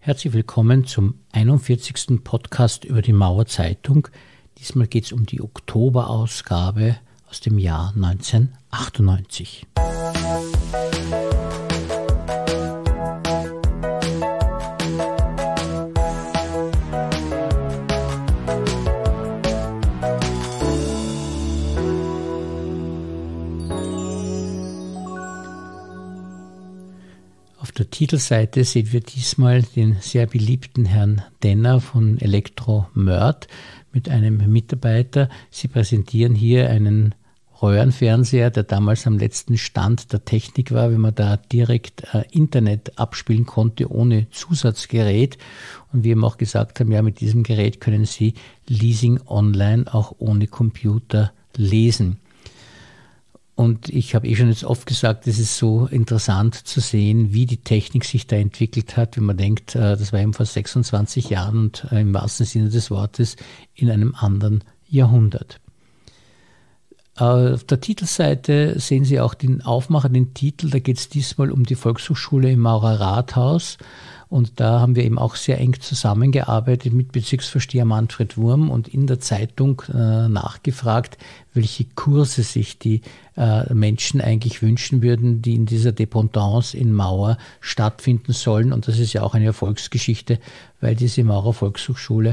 Herzlich willkommen zum 41. Podcast über die Mauer-Zeitung. Diesmal geht es um die Oktoberausgabe aus dem Jahr 1998. Auf der Titelseite sehen wir diesmal den sehr beliebten Herrn Denner von Elektromörd mit einem Mitarbeiter. Sie präsentieren hier einen Röhrenfernseher, der damals am letzten Stand der Technik war, wenn man da direkt Internet abspielen konnte ohne Zusatzgerät. Und wie wir auch gesagt haben, ja, mit diesem Gerät können Sie Leasing online auch ohne Computer lesen. Und ich habe schon jetzt oft gesagt, es ist so interessant zu sehen, wie die Technik sich da entwickelt hat, wenn man denkt, das war eben vor 26 Jahren und im wahrsten Sinne des Wortes in einem anderen Jahrhundert. Auf der Titelseite sehen Sie auch den Aufmacher, den Titel, da geht es diesmal um die Volkshochschule im Maurer Rathaus. Und da haben wir eben auch sehr eng zusammengearbeitet mit Bezirksvorsteher Manfred Wurm und in der Zeitung nachgefragt, welche Kurse sich die Menschen eigentlich wünschen würden, die in dieser Dependance in Mauer stattfinden sollen. Und das ist ja auch eine Erfolgsgeschichte, weil diese Maurer Volkshochschule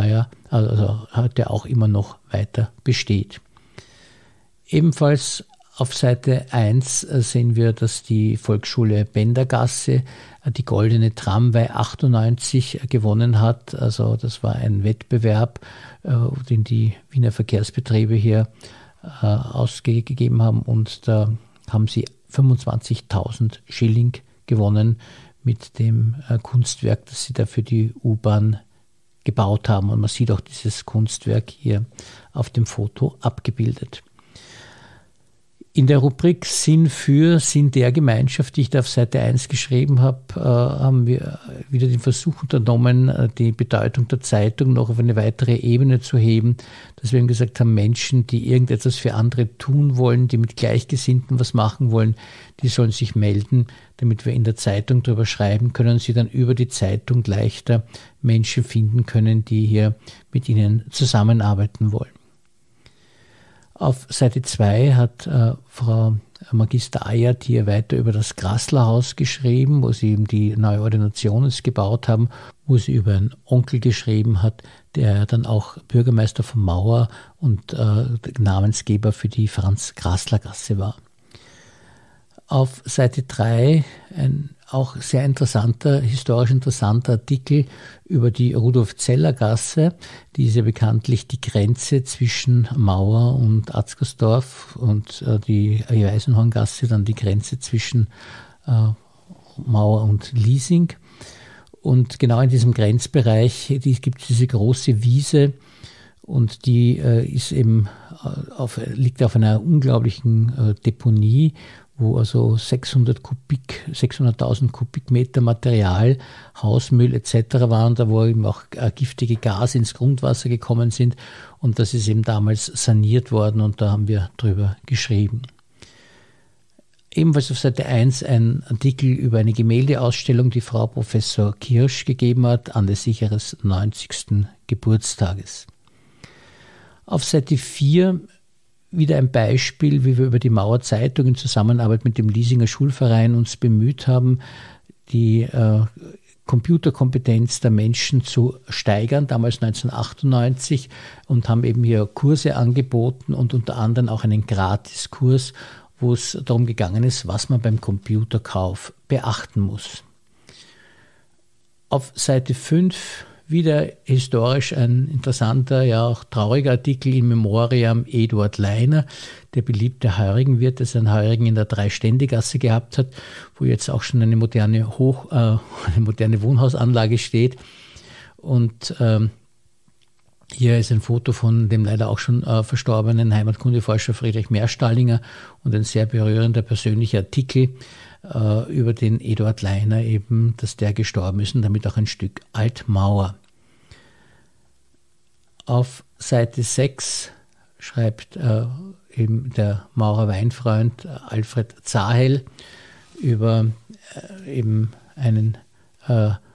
heute auch immer noch weiter besteht. Ebenfalls auf Seite 1 sehen wir, dass die Volksschule Bendergasse die Goldene Tramway 98 gewonnen hat. Also das war ein Wettbewerb, den die Wiener Verkehrsbetriebe hier ausgegeben haben. Und da haben sie 25.000 Schilling gewonnen mit dem Kunstwerk, das sie da für die U-Bahn gebaut haben. Und man sieht auch dieses Kunstwerk hier auf dem Foto abgebildet. In der Rubrik Sinn der Gemeinschaft, die ich da auf Seite 1 geschrieben habe, haben wir wieder den Versuch unternommen, die Bedeutung der Zeitung noch auf eine weitere Ebene zu heben, dass wir eben gesagt haben, Menschen, die irgendetwas für andere tun wollen, die mit Gleichgesinnten was machen wollen, die sollen sich melden, damit wir in der Zeitung darüber schreiben können und sie dann über die Zeitung leichter Menschen finden können, die hier mit ihnen zusammenarbeiten wollen. Auf Seite 2 hat Frau Magister Ayert hier weiter über das Grassler-Haus geschrieben, wo sie eben die neue Ordination gebaut haben, wo sie über einen Onkel geschrieben hat, der dann auch Bürgermeister von Mauer und Namensgeber für die Franz-Grassler-Gasse war. Auf Seite 3 ein auch sehr historisch interessanter Artikel über die Rudolf-Zeller-Gasse. Die ist ja bekanntlich die Grenze zwischen Mauer und Atzgersdorf und die Eisenhorngasse dann die Grenze zwischen Mauer und Liesing. Und genau in diesem Grenzbereich gibt es diese große Wiese und die ist eben liegt auf einer unglaublichen Deponie, wo also 600.000 Kubikmeter Material, Hausmüll etc. waren, da wo eben auch giftige Gase ins Grundwasser gekommen sind und das ist eben damals saniert worden und da haben wir drüber geschrieben. Ebenfalls auf Seite 1 ein Artikel über eine Gemäldeausstellung, die Frau Professor Kirsch gegeben hat, anlässlich ihres 90. Geburtstages. Auf Seite 4 wieder ein Beispiel, wie wir über die Mauer-Zeitung in Zusammenarbeit mit dem Liesinger Schulverein uns bemüht haben, die Computerkompetenz der Menschen zu steigern, damals 1998, und haben eben hier Kurse angeboten und unter anderem auch einen Gratiskurs, wo es darum gegangen ist, was man beim Computerkauf beachten muss. Auf Seite 5 wieder historisch ein interessanter, ja auch trauriger Artikel in Memoriam Eduard Leiner, der beliebte Heurigenwirt, der seinen Heurigen in der Dreiständegasse gehabt hat, wo jetzt auch schon eine moderne Wohnhausanlage steht. Und hier ist ein Foto von dem leider auch schon verstorbenen Heimatkundeforscher Friedrich Merstallinger und ein sehr berührender persönlicher Artikel über den Eduard Leiner eben, dass der gestorben ist und damit auch ein Stück Altmauer. Auf Seite 6 schreibt eben der Maurer Weinfreund Alfred Zahel über eben einen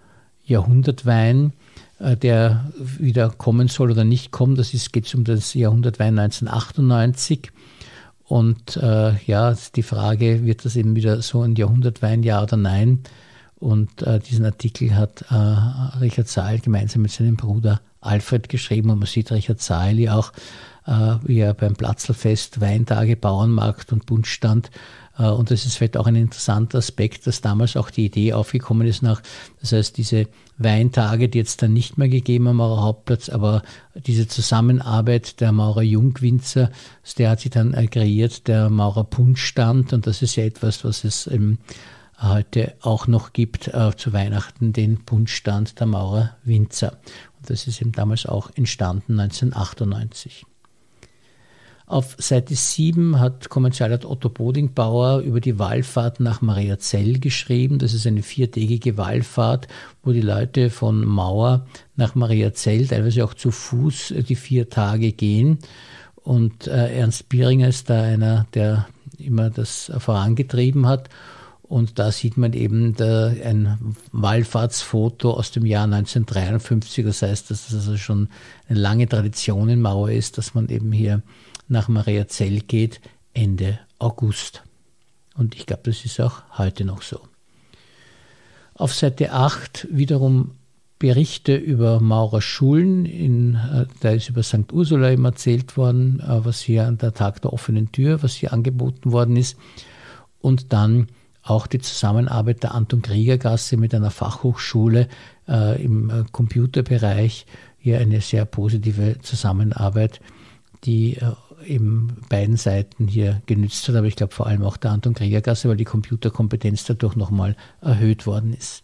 Jahrhundertwein, der wieder kommen soll oder nicht kommt. Geht um das Jahrhundertwein 1998. Und die Frage, wird das eben wieder so ein Jahrhundertwein, ja oder nein? Und diesen Artikel hat Richard Sahl gemeinsam mit seinem Bruder Alfred geschrieben. Und man sieht Richard Sahl auch, wie er beim Platzlfest Weintage, Bauernmarkt und Bundstand. Und das ist vielleicht auch ein interessanter Aspekt, dass damals auch die Idee aufgekommen ist das heißt, diese Weintage, die jetzt dann nicht mehr gegeben am Maurer Hauptplatz, aber diese Zusammenarbeit der Maurer Jungwinzer, der hat sich dann kreiert, der Maurer Bundstand. Und das ist ja etwas, was es heute auch noch gibt, zu Weihnachten, den Bundstand der Maurer Winzer. Und das ist eben damals auch entstanden, 1998. Auf Seite 7 hat Kommerzialrat Otto Bodingbauer über die Wallfahrt nach Mariazell geschrieben. Das ist eine 4-tägige Wallfahrt, wo die Leute von Mauer nach Mariazell, teilweise auch zu Fuß, die 4 Tage gehen. Und Ernst Bieringer ist da einer, der immer das vorangetrieben hat. Und da sieht man eben ein Wallfahrtsfoto aus dem Jahr 1953. Das heißt, dass das also schon eine lange Tradition in Mauer ist, dass man eben hier nach Mariazell geht, Ende August. Und ich glaube, das ist auch heute noch so. Auf Seite 8 wiederum Berichte über Maurerschulen. Da ist über St. Ursula eben erzählt worden, was hier an der Tag der offenen Tür, was hier angeboten worden ist. Und dann auch die Zusammenarbeit der Anton-Krieger-Gasse mit einer Fachhochschule im Computerbereich. Hier eine sehr positive Zusammenarbeit, die eben beiden Seiten hier genützt hat, aber ich glaube vor allem auch der Anton-Krieger-Gasse, weil die Computerkompetenz dadurch nochmal erhöht worden ist.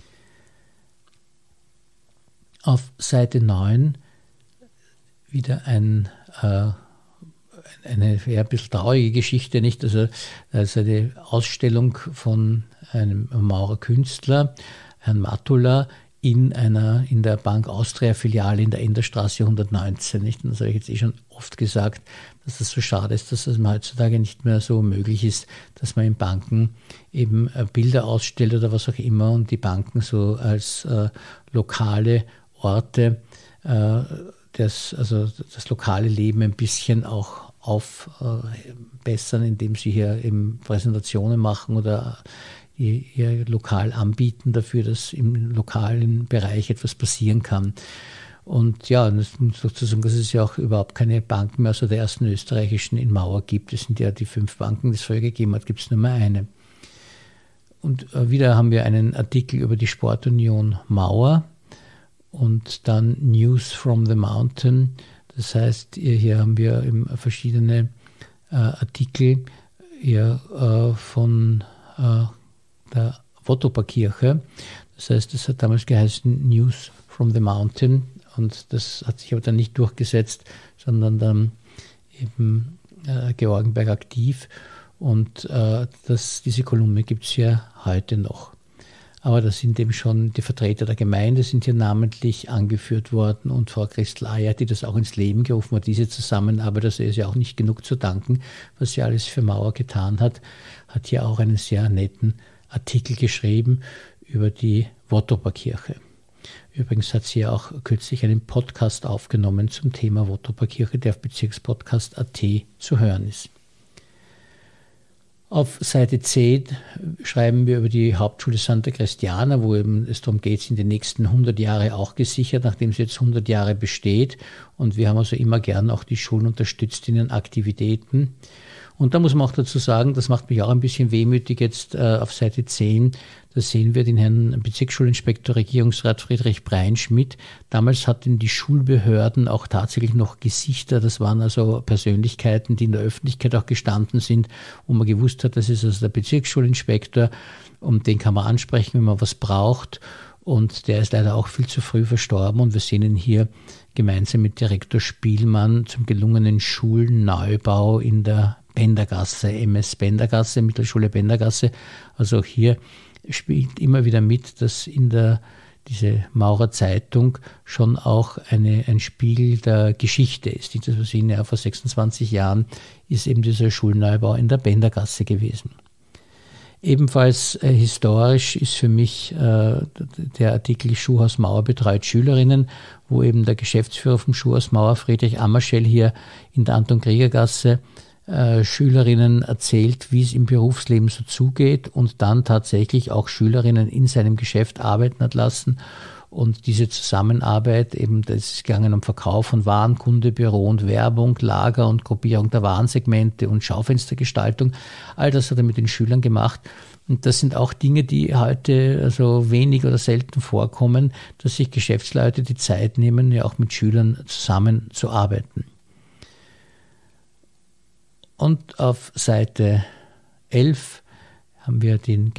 Auf Seite 9 wieder eine ein bisschen traurige Geschichte, nicht? Also eine Ausstellung von einem Maurer Künstler, Herrn Matula, in der Bank Austria Filiale in der Enderstraße 119. Nicht? Und das habe ich jetzt schon oft gesagt, dass das so schade ist, dass das heutzutage nicht mehr so möglich ist, dass man in Banken eben Bilder ausstellt oder was auch immer und die Banken so als lokale Orte das lokale Leben ein bisschen auch aufbessern, indem sie hier eben Präsentationen machen oder ihr lokal anbieten dafür, dass im lokalen Bereich etwas passieren kann. Und ja, das muss dazu sagen, dass es ja auch überhaupt keine Banken mehr, also der ersten österreichischen in Mauer gibt. Es sind ja die 5 Banken, die es früher gegeben hat, gibt es nur mehr eine. Und wieder haben wir einen Artikel über die Sportunion Mauer und dann News from the Mountain. Das heißt, hier haben wir eben verschiedene Artikel hier von der Wottoper-Kirche. Das heißt, das hat damals geheißen News from the Mountain und das hat sich aber dann nicht durchgesetzt, sondern dann eben Georgenberg aktiv und diese Kolumne gibt es ja heute noch. Aber da sind eben schon die Vertreter der Gemeinde sind hier namentlich angeführt worden und Frau Christel Ayer, die das auch ins Leben gerufen hat, diese Zusammenarbeit, also ist ja auch nicht genug zu danken, was sie alles für Mauer getan hat, hat hier auch einen sehr netten Artikel geschrieben über die Wottoper-Kirche. Übrigens hat sie ja auch kürzlich einen Podcast aufgenommen zum Thema Wottoper-Kirche, der auf Bezirkspodcast.at zu hören ist. Auf Seite 10 schreiben wir über die Hauptschule Santa Cristiana, wo eben es darum geht, sind die nächsten 100 Jahre auch gesichert, nachdem sie jetzt 100 Jahre besteht. Und wir haben also immer gern auch die Schulen unterstützt in den Aktivitäten. Und da muss man auch dazu sagen, das macht mich auch ein bisschen wehmütig jetzt auf Seite 10, da sehen wir den Herrn Bezirksschulinspektor Regierungsrat Friedrich Breinschmidt. Damals hatten die Schulbehörden auch tatsächlich noch Gesichter, das waren also Persönlichkeiten, die in der Öffentlichkeit auch gestanden sind, wo man gewusst hat, das ist also der Bezirksschulinspektor und den kann man ansprechen, wenn man was braucht. Und der ist leider auch viel zu früh verstorben und wir sehen ihn hier gemeinsam mit Direktor Spielmann zum gelungenen Schulneubau in der Bendergasse, MS Bendergasse, Mittelschule Bendergasse. Also auch hier spielt immer wieder mit, dass diese Maurer Zeitung schon auch ein Spiegel der Geschichte ist. Das, was sehen, ja, vor 26 Jahren ist eben dieser Schulneubau in der Bendergasse gewesen. Ebenfalls historisch ist für mich der Artikel Schuhhaus Mauer betreut Schülerinnen, wo eben der Geschäftsführer vom Schuhhaus Mauer, Friedrich Ammerschell, hier in der Anton-Krieger-Gasse Schülerinnen erzählt, wie es im Berufsleben so zugeht und dann tatsächlich auch Schülerinnen in seinem Geschäft arbeiten hat lassen. Und diese Zusammenarbeit, eben das ist gegangen um Verkauf von Warenkunde, Büro und Werbung, Lager und Gruppierung der Warensegmente und Schaufenstergestaltung, all das hat er mit den Schülern gemacht. Und das sind auch Dinge, die heute also wenig oder selten vorkommen, dass sich Geschäftsleute die Zeit nehmen, ja auch mit Schülern zusammenzuarbeiten. Und auf Seite 11 haben wir die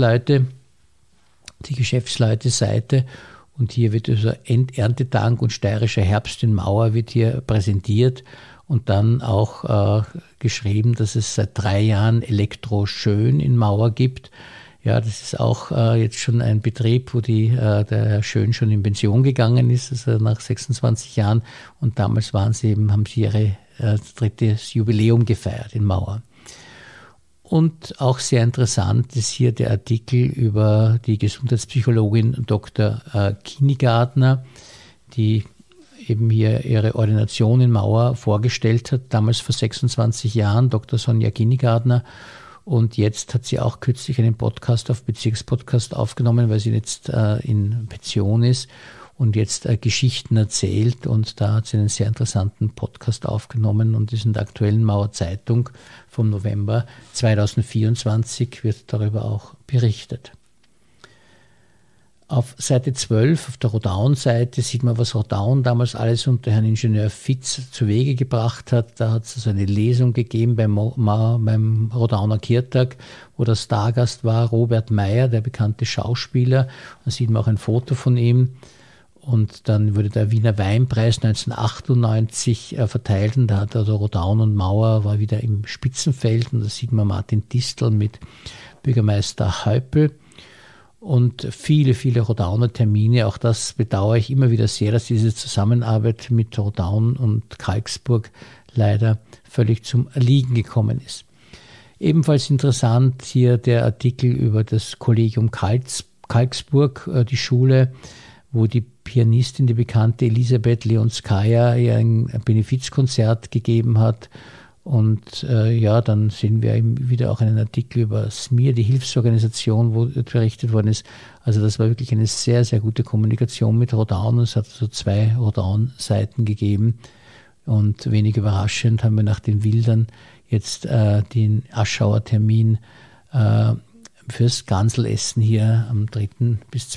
Geschäftsleute-Seite. Und hier wird also Erntedank und steirischer Herbst in Mauer wird hier präsentiert und dann auch geschrieben, dass es seit 3 Jahren Elektro Schön in Mauer gibt. Ja, das ist auch jetzt schon ein Betrieb, wo der Herr Schön schon in Pension gegangen ist, also nach 26 Jahren. Und damals haben sie ihre 3. Jubiläum gefeiert in Mauer. Und auch sehr interessant ist hier der Artikel über die Gesundheitspsychologin Dr. Kinigartner, die eben hier ihre Ordination in Mauer vorgestellt hat, damals vor 26 Jahren, Dr. Sonja Kinigartner. Und jetzt hat sie auch kürzlich einen Podcast auf Bezirkspodcast aufgenommen, weil sie jetzt in Pension ist und jetzt Geschichten erzählt. Und da hat sie einen sehr interessanten Podcast aufgenommen und ist in der aktuellen Mauer Zeitung vom November 2024 wird darüber auch berichtet. Auf Seite 12, auf der Rodaun-Seite, sieht man, was Rodaun damals alles unter Herrn Ingenieur Fitz zu Wege gebracht hat. Da hat es also eine Lesung gegeben beim Rodauner Kirtag, wo der Stargast war Robert Meyer, der bekannte Schauspieler. Da sieht man auch ein Foto von ihm. Und dann wurde der Wiener Weinpreis 1998 verteilt und da hat also Rodaun und Mauer war wieder im Spitzenfeld und da sieht man Martin Distel mit Bürgermeister Häupl und viele, viele Rodauner Termine. Auch das bedauere ich immer wieder sehr, dass diese Zusammenarbeit mit Rodaun und Kalksburg leider völlig zum Erliegen gekommen ist. Ebenfalls interessant hier der Artikel über das Kollegium Kalksburg, die Schule, wo die Pianistin, die bekannte Elisabeth Leonskaya, ein Benefizkonzert gegeben hat. Und dann sehen wir eben wieder auch einen Artikel über SMIR, die Hilfsorganisation, wo berichtet worden ist. Also das war wirklich eine sehr, sehr gute Kommunikation mit Rodaun. Es hat so 2 Rodaun-Seiten gegeben. Und wenig überraschend haben wir nach den Bildern jetzt den Aschauer Termin fürs Ganselessen hier am 3. bis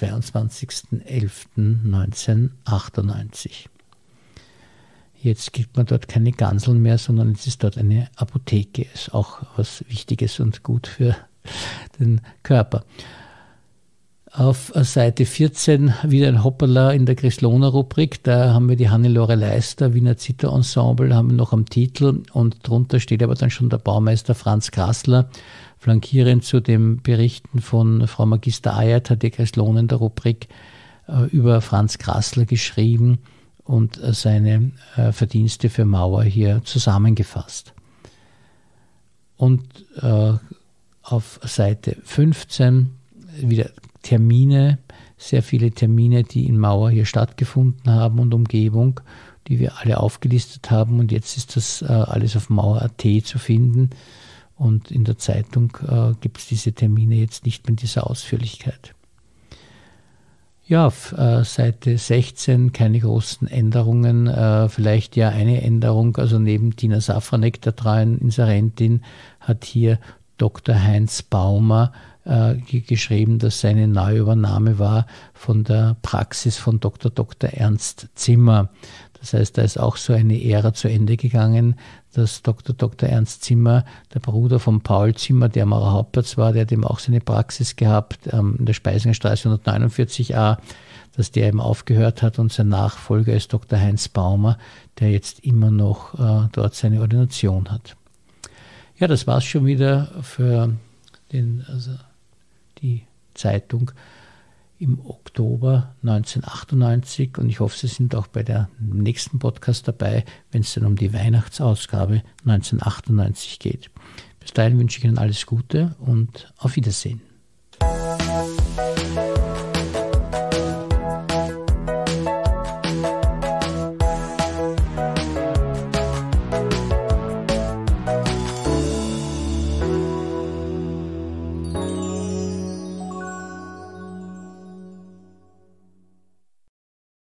22.11.1998. Jetzt gibt man dort keine Ganseln mehr, sondern jetzt ist dort eine Apotheke. Ist auch was Wichtiges und gut für den Körper. Auf Seite 14 wieder ein Hoppala in der Chrislona-Rubrik. Da haben wir die Hannelore Leister, Wiener Zitterensemble, haben wir noch am Titel. Und drunter steht aber dann schon der Baumeister Franz Grassler. Flankierend zu den Berichten von Frau Magister Ayert hat die Chrislona in der Rubrik über Franz Grassler geschrieben und seine Verdienste für Mauer hier zusammengefasst. Und auf Seite 15 wieder Termine, sehr viele Termine, die in Mauer hier stattgefunden haben und Umgebung, die wir alle aufgelistet haben. Und jetzt ist das alles auf Mauer.at zu finden. Und in der Zeitung gibt es diese Termine jetzt nicht mehr in dieser Ausführlichkeit. Ja, auf Seite 16 keine großen Änderungen. Vielleicht ja eine Änderung, also neben Tina Safranek, der treuen Inserentin, hat hier Dr. Heinz Baumer geschrieben, dass seine Neuübernahme war von der Praxis von Dr. Ernst Zimmer. Das heißt, da ist auch so eine Ära zu Ende gegangen, dass Dr. Ernst Zimmer, der Bruder von Paul Zimmer, der Maurer Hauptplatz war, der hat eben auch seine Praxis gehabt in der Speisingerstraße 149a, dass der eben aufgehört hat und sein Nachfolger ist Dr. Heinz Baumer, der jetzt immer noch dort seine Ordination hat. Ja, das war's schon wieder für die Zeitung im Oktober 1998 und ich hoffe, Sie sind auch bei der nächsten Podcast dabei, wenn es dann um die Weihnachtsausgabe 1998 geht. Bis dahin wünsche ich Ihnen alles Gute und auf Wiedersehen.